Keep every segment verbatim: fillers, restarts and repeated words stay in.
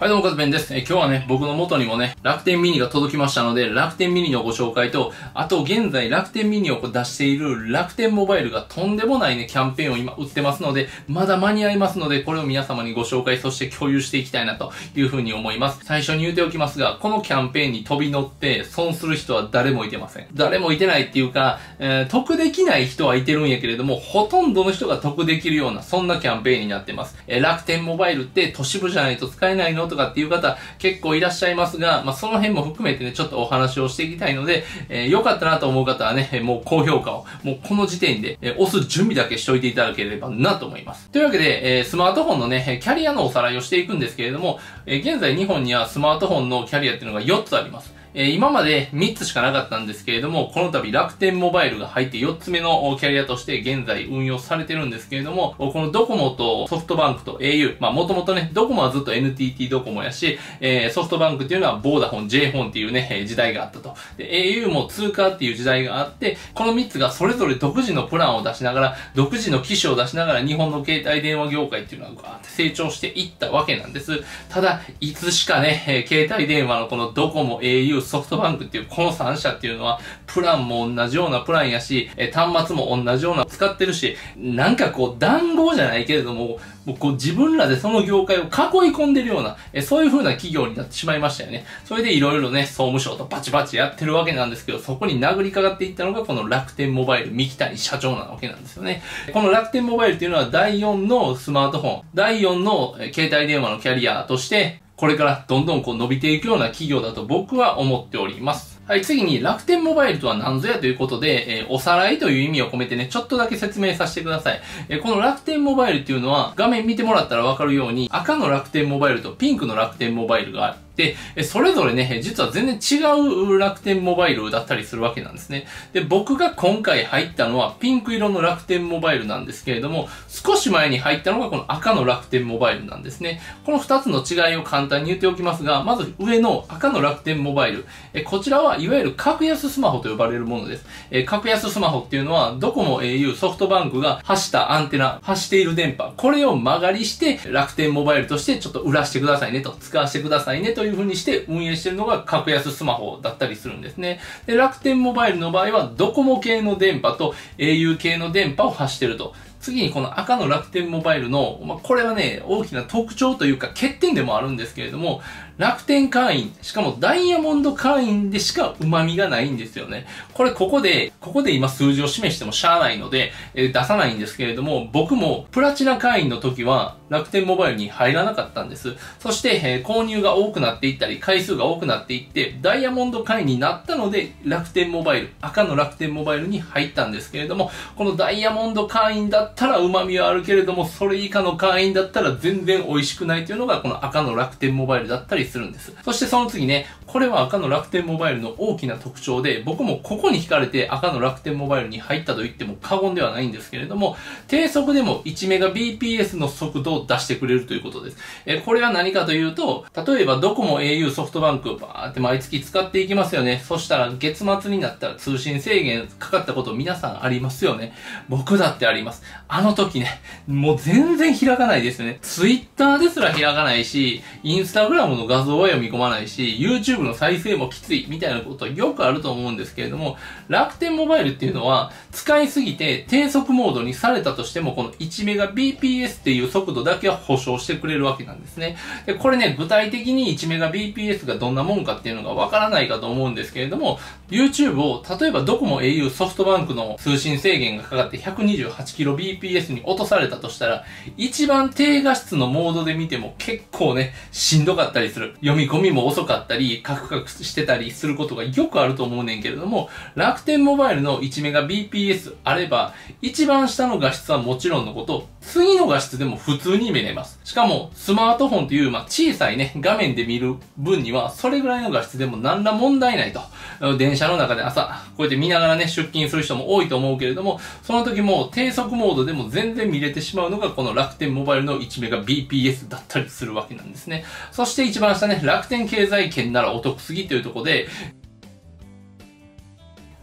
はい、どうも、かずべんです。え、今日はね、僕の元にもね、楽天ミニが届きましたので、楽天ミニのご紹介と、あと、現在楽天ミニを出している楽天モバイルがとんでもないね、キャンペーンを今売ってますので、まだ間に合いますので、これを皆様にご紹介、そして共有していきたいなというふうに思います。最初に言っておきますが、このキャンペーンに飛び乗って損する人は誰もいてません。誰もいてないっていうか、えー、得できない人はいてるんやけれども、ほとんどの人が得できるような、そんなキャンペーンになってます。えー、楽天モバイルって都市部じゃないと使えないのとかっていう方結構いらっしゃいますが、まあ、その辺も含めてね、ちょっとお話をしていきたいので、えー、よかったなと思う方はね、もう高評価を、もうこの時点で、えー、押す準備だけしておいていただければなと思います。というわけで、えー、スマートフォンのね、キャリアのおさらいをしていくんですけれども、えー、現在日本にはスマートフォンのキャリアっていうのがよっつあります。えー、今までみっつしかなかったんですけれども、この度楽天モバイルが入ってよっつめのキャリアとして現在運用されてるんですけれども、このドコモとソフトバンクと エーユー、まあもともとね、ドコモはずっと エヌティーティー ドコモやし、えー、ソフトバンクっていうのはボーダフォン、J フォンっていうね、時代があったと。で、エーユー も通貨っていう時代があって、このみっつがそれぞれ独自のプランを出しながら、独自の機種を出しながら日本の携帯電話業界っていうのはガーって成長していったわけなんです。ただ、いつしかね、携帯電話のこのドコモ、エーユー、ソフトバンクっていうこのさん社っていうのは、プランも同じようなプランやし、え端末も同じような使ってるし、なんかこう談合じゃないけれども、もうこう自分らでその業界を囲い込んでるような、えそういう風な企業になってしまいましたよね。それでいろいろね、総務省とバチバチやってるわけなんですけど、そこに殴りかかっていったのがこの楽天モバイル三木谷社長なわけなんですよね。この楽天モバイルっていうのはだいよんのスマートフォン、だいよんの携帯電話のキャリアとして、これからどんどんこう伸びていくような企業だと僕は思っております。はい、次に楽天モバイルとは何ぞやということで、えー、おさらいという意味を込めてね、ちょっとだけ説明させてください。えー、この楽天モバイルっていうのは、画面見てもらったらわかるように、赤の楽天モバイルとピンクの楽天モバイルがあって、で、それぞれね、実は全然違う楽天モバイルだったりするわけなんですね。で、僕が今回入ったのはピンク色の楽天モバイルなんですけれども、少し前に入ったのがこの赤の楽天モバイルなんですね。この二つの違いを簡単に言っておきますが、まず上の赤の楽天モバイル。え、こちらはいわゆる格安スマホと呼ばれるものです。え、格安スマホっていうのは、ドコモ、エーユー、ソフトバンクが発したアンテナ、発している電波、これを曲がりして楽天モバイルとしてちょっと売らしてくださいねと、使わせてくださいねという風にして運営しているのが格安スマホだったりするんですね。で、楽天モバイルの場合はドコモ系の電波と エーユー 系の電波を発していると。次にこの赤の楽天モバイルの、まあ、これはね、大きな特徴というか欠点でもあるんですけれども、楽天会員、しかもダイヤモンド会員でしか旨味がないんですよね。これここで、ここで今数字を示してもしゃあないので、えー、出さないんですけれども、僕もプラチナ会員の時は楽天モバイルに入らなかったんです。そして、えー、購入が多くなっていったり、回数が多くなっていって、ダイヤモンド会員になったので、楽天モバイル、赤の楽天モバイルに入ったんですけれども、このダイヤモンド会員だったら旨味はあるけれども、それ以下の会員だったら全然美味しくないというのがこの赤の楽天モバイルだったりするんです。そしてその次ね、これは赤の楽天モバイルの大きな特徴で、僕もここに惹かれて赤の楽天モバイルに入ったと言っても過言ではないんですけれども、低速でも いちメガビーピーエス の速度を出してくれるということです。え、これは何かというと、例えばドコモ、エーユー、ソフトバンク、バーって毎月使っていきますよね。そしたら月末になったら通信制限かかったこと皆さんありますよね。僕だってあります。あの時ね、もう全然開かないですね。ツイッターですら開かないし、インスタグラムの画像は読み込まないし、YouTube の再生もきついみたいなことはよくあると思うんですけれども、楽天モバイルっていうのは使いすぎて低速モードにされたとしてもこの いちメガビーピーエス っていう速度だけは保証してくれるわけなんですね。で、これね、具体的に いちメガビーピーエス がどんなもんかっていうのがわからないかと思うんですけれども、YouTube を例えばドコモ、エーユー、ソフトバンクの通信制限がかかって ひゃくにじゅうはちキロビーピーエス に落とされたとしたら、一番低画質のモードで見ても結構ね、しんどかったりする。読み込みも遅かったり、カクカクしてたりすることがよくあると思うねんけれども、楽天モバイルの いちメガビーピーエス あれば、一番下の画質はもちろんのこと、次の画質でも普通に見れます。しかも、スマートフォンという、まあ、小さいね、画面で見る分には、それぐらいの画質でも何ら問題ないと。電車の中で朝、こうやって見ながらね、出勤する人も多いと思うけれども、その時も低速モードでも全然見れてしまうのが、この楽天モバイルの いちメガビーピーエス だったりするわけなんですね。そして一番下ね、楽天経済圏ならお得すぎというところで、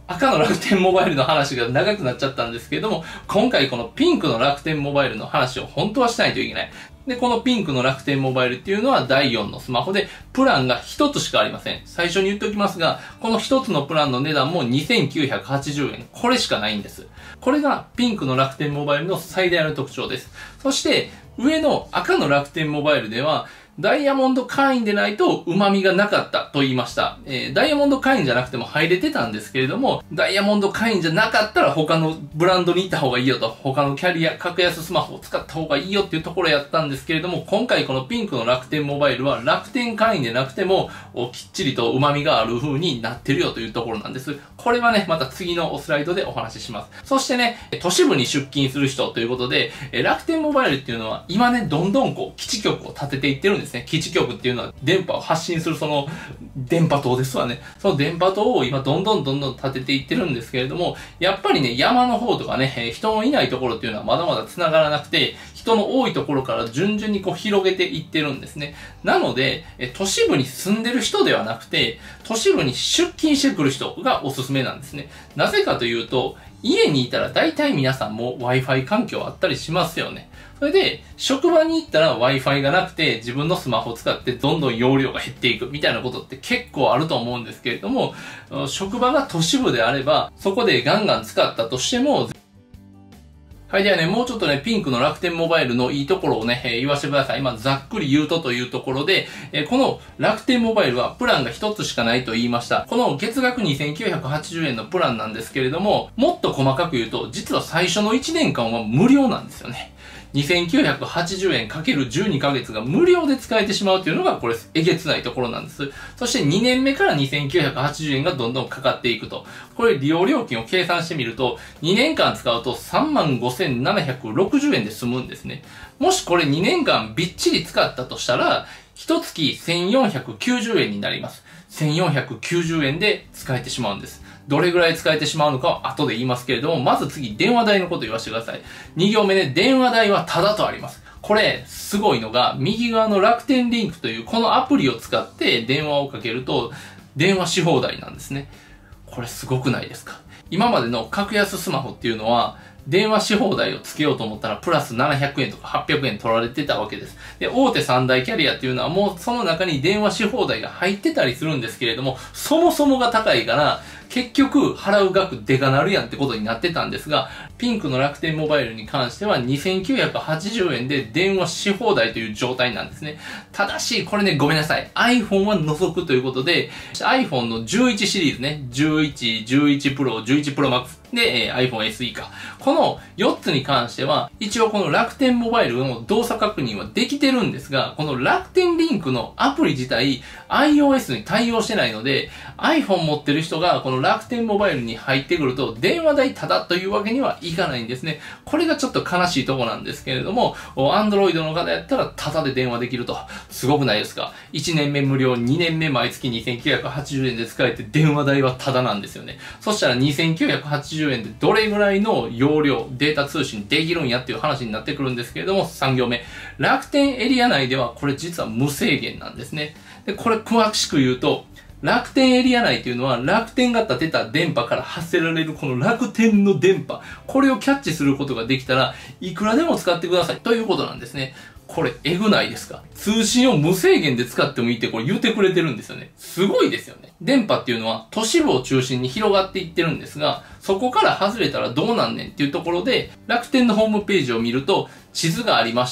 赤の楽天モバイルの話が長くなっちゃったんですけれども、今回このピンクの楽天モバイルの話を本当はしないといけない。で、このピンクの楽天モバイルっていうのはだいよんのスマホで、プランがひとつしかありません。最初に言っておきますが、このひとつのプランの値段もにせんきゅうひゃくはちじゅうえん。これしかないんです。これがピンクの楽天モバイルの最大の特徴です。そして、上の赤の楽天モバイルでは、ダイヤモンド会員でないと旨味がなかったと言いました。えー、ダイヤモンド会員じゃなくても入れてたんですけれども、ダイヤモンド会員じゃなかったら他のブランドに行った方がいいよと、他のキャリア、格安スマホを使った方がいいよっていうところやったんですけれども、今回このピンクの楽天モバイルは楽天会員でなくても、きっちりと旨味がある風になってるよというところなんです。これはね、また次のスライドでお話しします。そしてね、都市部に出勤する人ということで、楽天モバイルっていうのは今ね、どんどんこう基地局を立てていってるんですね。基地局っていうのは電波を発信するその電波塔ですわね。その電波塔を今どんどんどんどん立てていってるんですけれども、やっぱりね、山の方とかね、人のいないところっていうのはまだまだ繋がらなくて、人の多いところから順々にこう広げていってるんですね。なので、都市部に住んでる人ではなくて、都市部に出勤してくる人がおすすめなんですね。なぜかというと、家にいたら大体皆さんも Wi-Fi 環境あったりしますよね。それで、職場に行ったら Wi-Fi がなくて自分のスマホを使ってどんどん容量が減っていくみたいなことって結構あると思うんですけれども、職場が都市部であれば、そこでガンガン使ったとしても、はい。ではね、もうちょっとね、ピンクの楽天モバイルのいいところをね、えー、言わせてください。今、ざっくり言うとというところで、えー、この楽天モバイルはプランがひとつしかないと言いました。この月額にせんきゅうひゃくはちじゅうえんのプランなんですけれども、もっと細かく言うと、実は最初のいちねんかんは無料なんですよね。にせんきゅうひゃくはちじゅうえんかけるじゅうにかげつが無料で使えてしまうというのが、これ、えげつないところなんです。そしてにねんめからにせんきゅうひゃくはちじゅうえんがどんどんかかっていくと。これ、利用料金を計算してみると、にねんかん使うと さんまんごせんななひゃくろくじゅうえんで済むんですね。もしこれにねんかんびっちり使ったとしたら、ひとつきせんよんひゃくきゅうじゅうえんになります。せんよんひゃくきゅうじゅうえんで使えてしまうんです。どれぐらい使えてしまうのかは後で言いますけれども、まず次、電話代のこと言わせてください。に行目で、電話代はタダとあります。これ、すごいのが、右側の楽天リンクというこのアプリを使って電話をかけると、電話し放題なんですね。これすごくないですか？今までの格安スマホっていうのは、電話し放題をつけようと思ったらプラスななひゃくえんとかはっぴゃくえん取られてたわけです。で、大手三大キャリアっていうのはもうその中に電話し放題が入ってたりするんですけれども、そもそもが高いから、結局払う額でかなるやんってことになってたんですが、ピンクの楽天モバイルに関してはにせんきゅうひゃくはちじゅうえんで電話し放題という状態なんですね。ただし、これね、ごめんなさい。iPhone は除くということで、iPhone のじゅういちシリーズね、じゅういち、じゅういち Pro、じゅういち Pro Max で、えー、iPhone エスイー か。このよっつに関しては、一応この楽天モバイルの動作確認はできてるんですが、この楽天リンクのアプリ自体、iOS に対応してないので、iPhone 持ってる人がこの楽天モバイルに入ってくると、電話代タダというわけにはいかないんですね。これがちょっと悲しいとこなんですけれども、Android の方やったらタダで電話できると。すごくないですか？ いち 年目無料、にねんめ毎月にせんきゅうひゃくはちじゅうえんで使えて電話代はタダなんですよね。そしたらにせんきゅうひゃくはちじゅうえんでどれぐらいの容量、データ通信できるんやっていう話になってくるんですけれども、さん行目。楽天エリア内ではこれ実は無制限なんですね。で、これ詳しく言うと、楽天エリア内というのは楽天が立てた電波から発せられるこの楽天の電波、これをキャッチすることができたらいくらでも使ってくださいということなんですね。これえぐないですか？通信を無制限で使ってもいいってこれ言ってくれてるんですよね。すごいですよね。電波っていうのは都市部を中心に広がっていってるんですが、そこから外れたらどうなんねんっていうところで、楽天のホームページを見ると地図がありまして、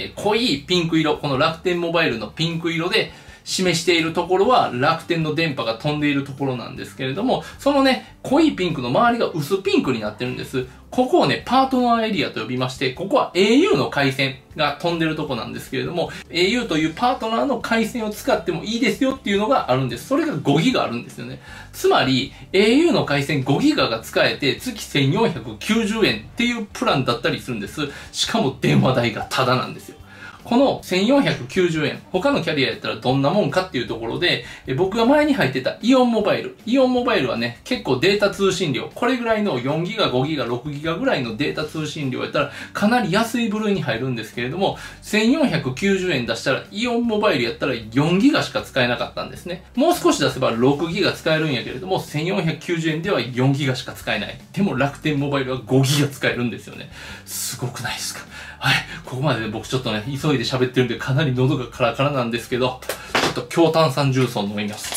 濃いピンク色、この楽天モバイルのピンク色で示しているところは楽天の電波が飛んでいるところなんですけれども、そのね、濃いピンクの周りが薄ピンクになってるんです。ここをね、パートナーエリアと呼びまして、ここは エーユー の回線が飛んでるとこなんですけれども、エーユー というパートナーの回線を使ってもいいですよっていうのがあるんです。それがごギガあるんですよね。つまり、エーユー の回線ごギガが使えて月せんよんひゃくきゅうじゅうえんっていうプランだったりするんです。しかも電話代がタダなんですよ。 このせんよんひゃくきゅうじゅうえん、他のキャリアやったらどんなもんかっていうところで、え僕が前に入ってたイオンモバイル。イオンモバイルはね、結構データ通信量、これぐらいのよんギガ、ごギガ、ろくギガぐらいのデータ通信量やったらかなり安い部類に入るんですけれども、せんよんひゃくきゅうじゅうえん出したらイオンモバイルやったらよんギガしか使えなかったんですね。もう少し出せばろくギガ使えるんやけれども、せんよんひゃくきゅうじゅうえんではよんギガしか使えない。でも楽天モバイルはごギガ使えるんですよね。すごくないですか？はい。ここまでで僕ちょっとね、急いで喋ってるんでかなり喉がカラカラなんですけど、ちょっと強炭酸重曹飲みます。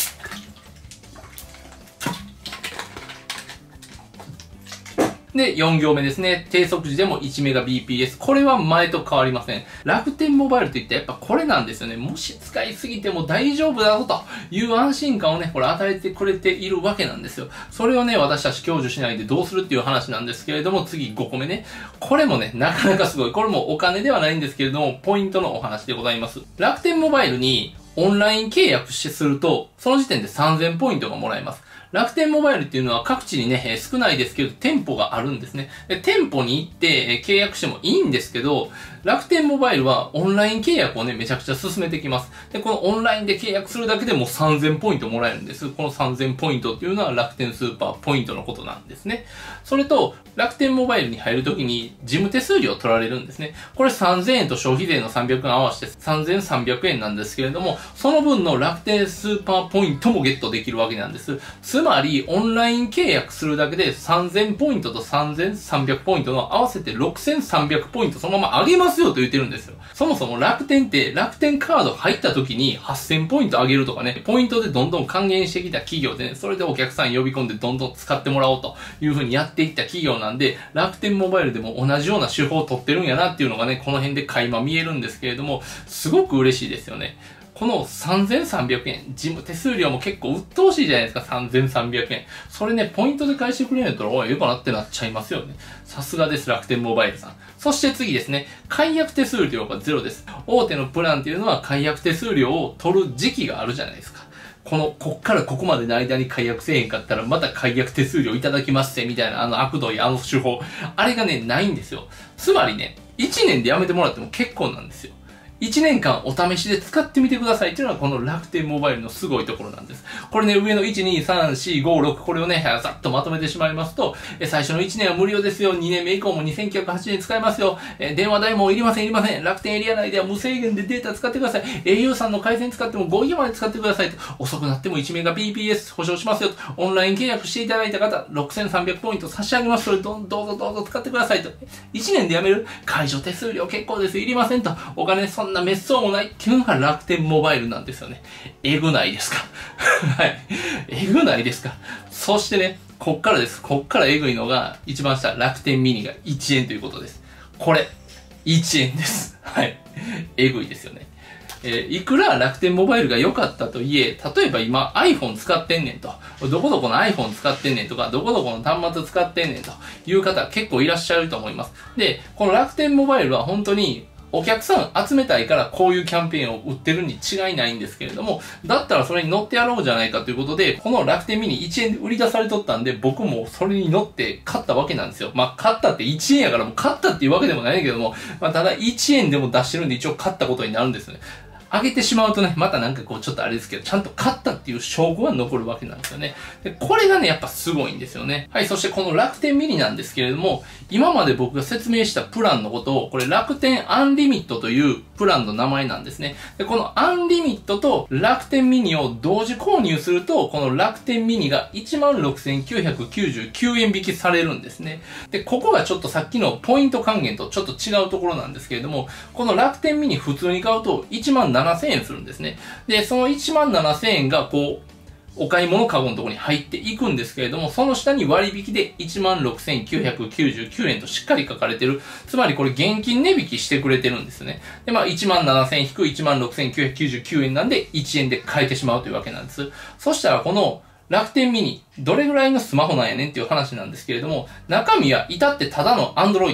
で、よん行目ですね。低速時でも いちメガビーピーエス。これは前と変わりません。楽天モバイルといってやっぱこれなんですよね。もし使いすぎても大丈夫だぞという安心感をね、これ与えてくれているわけなんですよ。それをね、私たち享受しないでどうするっていう話なんですけれども、次ごこめね。これもね、なかなかすごい。これもお金ではないんですけれども、ポイントのお話でございます。楽天モバイルにオンライン契約してすると、その時点でさんぜんポイントがもらえます。楽天モバイルっていうのは各地にね、少ないですけど、店舗があるんですね。で店舗に行って契約してもいいんですけど、楽天モバイルはオンライン契約をね、めちゃくちゃ進めてきます。で、このオンラインで契約するだけでもさんぜんポイントもらえるんです。このさんぜんポイントっていうのは楽天スーパーポイントのことなんですね。それと、楽天モバイルに入るときに事務手数料取られるんですね。これさんぜんえんと消費税のさんびゃくえん合わせてさんぜんさんびゃくえんなんですけれども、その分の楽天スーパーポイントもゲットできるわけなんです。つまり、オンライン契約するだけでさんぜんポイントとさんぜんさんびゃくポイントの合わせてろくせんさんびゃくポイントそのまま上げますよと言ってるんですよ。そもそも楽天って楽天カード入った時にはっせんポイント上げるとかね、ポイントでどんどん還元してきた企業でね、それでお客さん呼び込んでどんどん使ってもらおうという風にやっていった企業なんで、楽天モバイルでも同じような手法を取ってるんやなっていうのがね、この辺で垣間見えるんですけれども、すごく嬉しいですよね。このさんぜんさんびゃくえん、事務手数料も結構鬱陶しいじゃないですか、さんぜんさんびゃくえん。それね、ポイントで返してくれないと、おい、よかなってなっちゃいますよね。さすがです、楽天モバイルさん。そして次ですね、解約手数料がゼロです。大手のプランっていうのは解約手数料を取る時期があるじゃないですか。この、こっからここまでの間に解約せえへんかったら、また解約手数料いただきますぜ、みたいな、あの悪どい、あの手法。あれがね、ないんですよ。つまりね、いちねんでやめてもらっても結構なんですよ。いちねんかんお試しで使ってみてくださいっていうのはこの楽天モバイルのすごいところなんです。これね、上のいち、に、さん、よん、ご、ろくこれをね、ざっとまとめてしまいますと、最初のいちねんは無料ですよ。にねんめ以降もにせんきゅうひゃくはちじゅうえん使えますよ。電話代もいりませんいりません。楽天エリア内では無制限でデータ使ってください。au さんの回線使ってもごギガまで使ってくださいと。遅くなってもいちメガビーピーエス保証しますよと。オンライン契約していただいた方、ろくせんさんびゃくポイント差し上げます。それどどうぞどうぞ使ってくださいと。いちねんでやめる解除手数料結構です。いりませんと。お金そんな滅相もない。っていうのが楽天モバイルなんですよね。えぐないですかはい。えぐないですか。そしてね、こっからです。こっからえぐいのが、一番下、楽天ミニがいちえんということです。これ、いちえんです。はい。えぐいですよね。えー、いくら楽天モバイルが良かったといえ、例えば今 iPhone 使ってんねんと、どこどこの iPhone 使ってんねんとか、どこどこの端末使ってんねんという方結構いらっしゃると思います。で、この楽天モバイルは本当にお客さん集めたいからこういうキャンペーンを売ってるに違いないんですけれども、だったらそれに乗ってやろうじゃないかということで、この楽天ミニいちえんで売り出されとったんで、僕もそれに乗って買ったわけなんですよ。まあ、買ったっていちえんやからもう買ったっていうわけでもないけども、まあ、ただいちえんでも出してるんで一応買ったことになるんですよね。上げてしまうとね、またなんかこうちょっとあれですけど、ちゃんと勝ったっていう証拠が残るわけなんですよね。で、これがね、やっぱすごいんですよね。はい、そしてこの楽天ミニなんですけれども、今まで僕が説明したプランのことを、これ楽天アンリミットというプランの名前なんですね。で、このアンリミットと楽天ミニを同時購入すると、この楽天ミニが いちまんろくせんきゅうひゃくきゅうじゅうきゅうえん引きされるんですね。で、ここがちょっとさっきのポイント還元とちょっと違うところなんですけれども、この楽天ミニ普通に買うといちまんななせんえんするんですね。で、そのいちまんななせんえんがこう、お買い物カゴのところに入っていくんですけれども、その下に割引で いちまんろくせんきゅうひゃくきゅうじゅうきゅうえんとしっかり書かれてる。つまりこれ現金値引きしてくれてるんですね。で、まあいちまんななせん引く いちまんろくせんきゅうひゃくきゅうじゅうきゅうえんなんでいちえんで買えてしまうというわけなんです。そしたらこの楽天ミニ、どれぐらいのスマホなんやねんっていう話なんですけれども、中身は至ってただの Android です。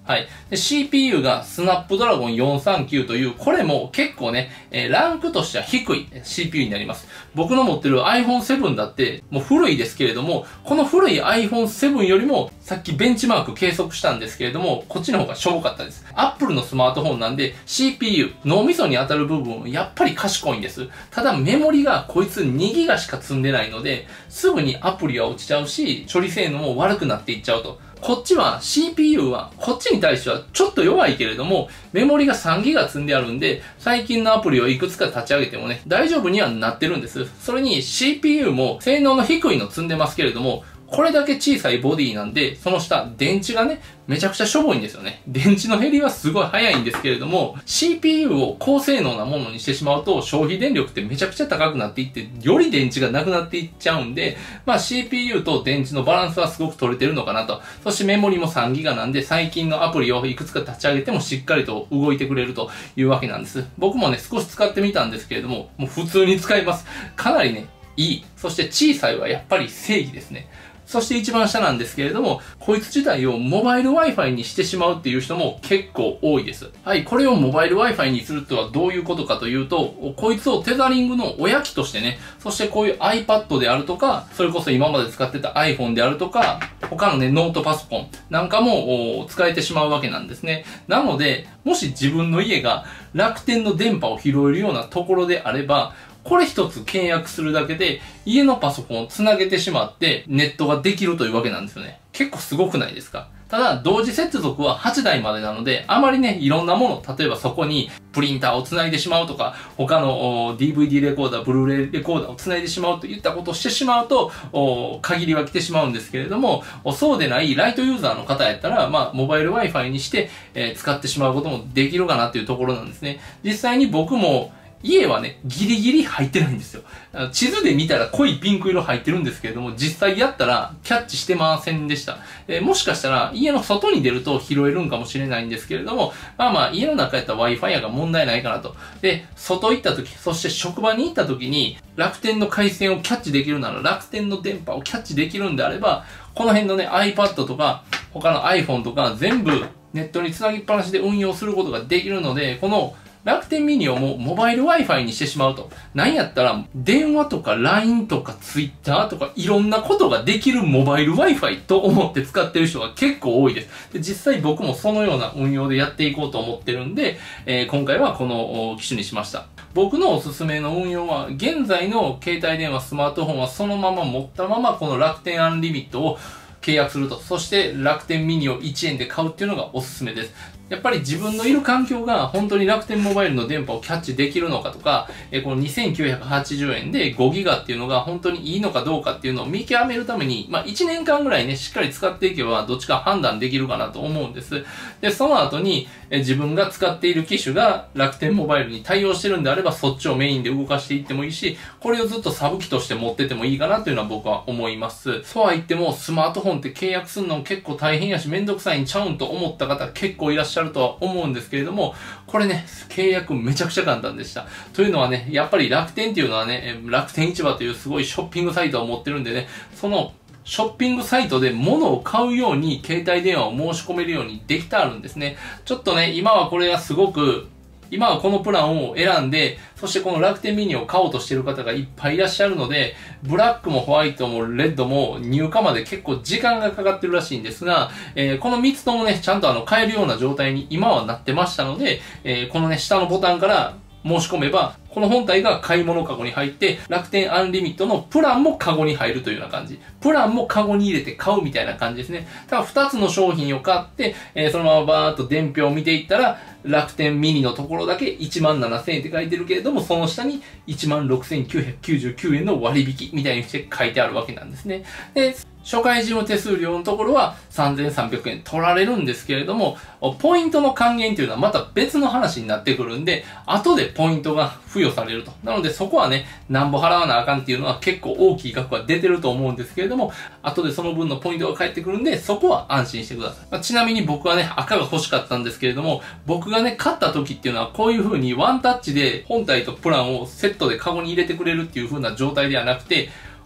はい。で、シーピーユー がスナップドラゴンよんさんきゅうという、これも結構ね、えー、ランクとしては低い シーピーユー になります。僕の持ってる アイフォンセブン だって、もう古いですけれども、この古い アイフォンセブン よりも、さっきベンチマーク計測したんですけれども、こっちの方がしょぼかったです。Apple のスマートフォンなんで、シーピーユー、脳みそに当たる部分、やっぱり賢いんです。ただメモリがこいつにギガしか積んでないので、すぐにアプリは落ちちゃうし、処理性能も悪くなっていっちゃうと。こっちは シーピーユー はこっちに対してはちょっと弱いけれどもメモリがさんギガ積んであるんで最近のアプリをいくつか立ち上げてもね大丈夫にはなってるんです。それに シーピーユー も性能の低いの積んでますけれどもこれだけ小さいボディなんで、その下、電池がね、めちゃくちゃしょぼいんですよね。電池の減りはすごい早いんですけれども、シーピーユー を高性能なものにしてしまうと、消費電力ってめちゃくちゃ高くなっていって、より電池がなくなっていっちゃうんで、まあ シーピーユー と電池のバランスはすごく取れてるのかなと。そしてメモリもさんギガなんで、最近のアプリをいくつか立ち上げてもしっかりと動いてくれるというわけなんです。僕もね、少し使ってみたんですけれども、もう普通に使います。かなりね、いい。そして小さいはやっぱり正義ですね。そして一番下なんですけれども、こいつ自体をモバイル Wi-Fi にしてしまうっていう人も結構多いです。はい、これをモバイル Wi-Fi にするとはどういうことかというと、こいつをテザリングの親機としてね、そしてこういう iPad であるとか、それこそ今まで使ってた iPhone であるとか、他のね、ノートパソコンなんかも使えてしまうわけなんですね。なので、もし自分の家が楽天の電波を拾えるようなところであれば、これ一つ契約するだけで家のパソコンをつなげてしまってネットができるというわけなんですよね。結構すごくないですか？ただ同時接続ははちだいまでなのであまりねいろんなもの例えばそこにプリンターをつないでしまうとか他の ディーブイディー レコーダー、ブルーレイレコーダーをつないでしまうといったことをしてしまうと限りは来てしまうんですけれどもそうでないライトユーザーの方やったらまあモバイル Wi-Fi にして、えー、使ってしまうこともできるかなというところなんですね。実際に僕も家はね、ギリギリ入ってないんですよ。地図で見たら濃いピンク色入ってるんですけれども、実際やったらキャッチしてませんでした。えー、もしかしたら家の外に出ると拾えるんかもしれないんですけれども、まあまあ家の中やったら Wi-Fi やが問題ないかなと。で、外行った時、そして職場に行った時に楽天の回線をキャッチできるなら楽天の電波をキャッチできるんであれば、この辺のね iPad とか他の iPhone とか全部ネットにつなぎっぱなしで運用することができるので、この楽天ミニをもうモバイル Wi-Fi にしてしまうと。なんやったら、電話とか ライン とか Twitter とかいろんなことができるモバイル Wi-Fi と思って使ってる人が結構多いです。で実際僕もそのような運用でやっていこうと思ってるんで、えー、今回はこの機種にしました。僕のおすすめの運用は、現在の携帯電話、スマートフォンはそのまま持ったままこの楽天アンリミットを契約すると。そして楽天ミニをいちえんで買うっていうのがおすすめです。やっぱり自分のいる環境が本当に楽天モバイルの電波をキャッチできるのかとか、えこのにせんきゅうひゃくはちじゅうえんでごギガっていうのが本当にいいのかどうかっていうのを見極めるために、まあいちねんかんぐらいね、しっかり使っていけばどっちか判断できるかなと思うんです。で、その後にえ自分が使っている機種が楽天モバイルに対応してるんであればそっちをメインで動かしていってもいいし、これをずっとサブ機として持っててもいいかなというのは僕は思います。そうは言ってもスマートフォンって契約するの結構大変やしめんどくさいんちゃうんと思った方結構いらっしゃるとは思うんですけれども、これね、契約めちゃくちゃ簡単でした。というのはね、やっぱり楽天っていうのはね、楽天市場というすごいショッピングサイトを持ってるんでね、そのショッピングサイトで物を買うように携帯電話を申し込めるようにできてあるんですね。ちょっとね、今はこれがすごく今はこのプランを選んで、そしてこの楽天ミニを買おうとしている方がいっぱいいらっしゃるので、ブラックもホワイトもレッドも入荷まで結構時間がかかってるらしいんですが、えー、このみっつともね、ちゃんとあの買えるような状態に今はなってましたので、えー、このね、下のボタンから申し込めば、この本体が買い物カゴに入って、楽天アンリミットのプランもカゴに入るというような感じ。プランもカゴに入れて買うみたいな感じですね。ただふたつの商品を買って、えー、そのままバーっと伝票を見ていったら、楽天ミニのところだけいちまんななせんえんって書いてるけれども、その下にいちまんろくせんきゅうひゃくきゅうじゅうきゅうえんの割引みたいにして書いてあるわけなんですね。で、初回事務手数料のところはさんぜんさんびゃくえん取られるんですけれども、ポイントの還元っていうのはまた別の話になってくるんで、後でポイントが付与されると。なのでそこはね、なんぼ払わなあかんっていうのは結構大きい額が出てると思うんですけれども、後でその分のポイントが返ってくるんで、そこは安心してください。まあ、ちなみに僕はね、赤が欲しかったんですけれども、僕がね、買った時っていうのはこういう風にワンタッチで本体とプランをセットでカゴに入れてくれるっていう風な状態ではなくて、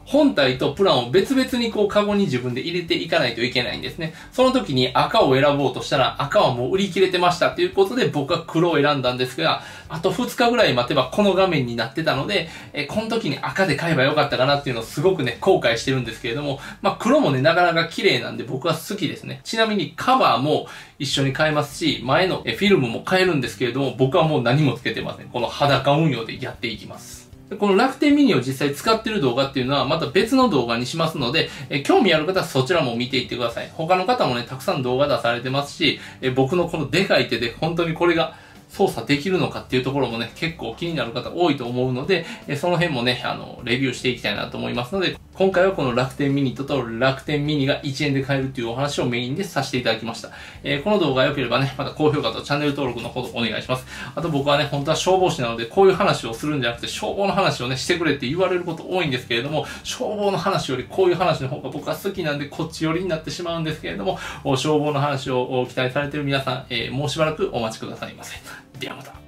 本体とプランを別々にこうカゴに自分で入れていかないといけないんですね。その時に赤を選ぼうとしたら赤はもう売り切れてましたということで僕は黒を選んだんですが、あとふつかぐらい待てばこの画面になってたので、えこの時に赤で買えばよかったかなっていうのをすごくね、後悔してるんですけれども、まあ黒もね、なかなか綺麗なんで僕は好きですね。ちなみにカバーも一緒に買えますし、前のフィルムも買えるんですけれども、僕はもう何もつけてません。この裸運用でやっていきます。この楽天ミニを実際使ってる動画っていうのはまた別の動画にしますので、え興味ある方はそちらも見ていってください。他の方もね、たくさん動画出されてますし、え僕のこのでかい手で本当にこれが操作できるのかっていうところもね、結構気になる方多いと思うので、えその辺もね、あの、レビューしていきたいなと思いますので、今回はこの楽天ミニットと楽天ミニがいちえんで買えるっていうお話をメインでさせていただきました。えー、この動画が良ければね、また高評価とチャンネル登録のほどお願いします。あと僕はね、本当は消防士なので、こういう話をするんじゃなくて、消防の話をね、してくれって言われること多いんですけれども、消防の話よりこういう話の方が僕は好きなんで、こっち寄りになってしまうんですけれども、消防の話を期待されている皆さん、えー、もうしばらくお待ちくださいませ。ではまた。